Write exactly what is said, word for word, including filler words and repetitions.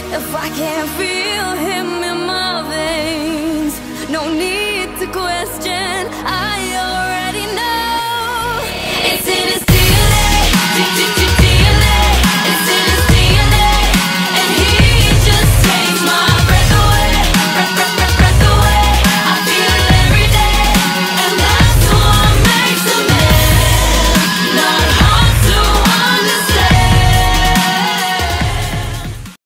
If I can't feel him in my veins, no need to question.